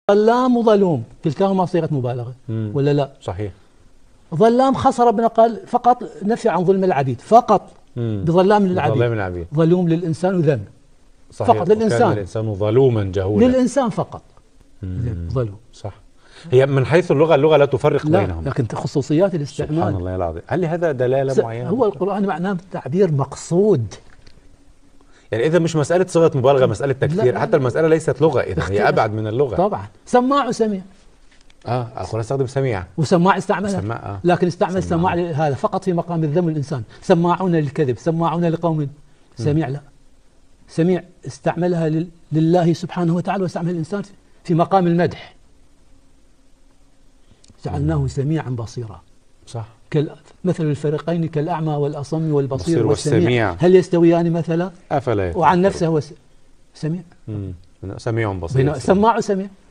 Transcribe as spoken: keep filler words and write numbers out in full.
ظلام وظلوم كلتاهما صيغة مبالغة مم. ولا لا؟ صحيح. ظلام خص ربنا قال فقط نفي عن ظلم العبيد فقط مم. بظلام للعبيد. بظلام العبيد. ظلوم للإنسان وذم صحيح. فقط للإنسان. وكان الإنسان ظلوما جهولا. للإنسان فقط. مم. ظلوم. صح. هي من حيث اللغة اللغة لا تفرق لا بينهم. لكن خصوصيات الاستعمال. سبحان الله العظيم. هل لهذا دلالة معينة؟ هو القرآن معناه تعبير مقصود. يعني إذا مش مسألة صيغة مبالغة، مسألة تكثير، لا. حتى المسألة ليست لغة، إذا هي أبعد من اللغة. طبعا. سماع وسميع. اه القرآن استخدم سميع. وسماع استعملها. سماع آه. لكن استعمل سماع هذا فقط في مقام الذم الإنسان. سماعون للكذب، سماعون لقوم. سميع لا. سميع استعملها لل... لله سبحانه وتعالى، واستعمل الإنسان في مقام المدح. جعلناه سميعا بصيرا. صح. كال... مثل الفريقين كالأعمى والأصم والبصير والسميع. والسميع. هل يستويان مثلا؟ أفلا يتفكرون. وعن نفسه هو س... سميع. مم. سميع بصير. سماع وسميع.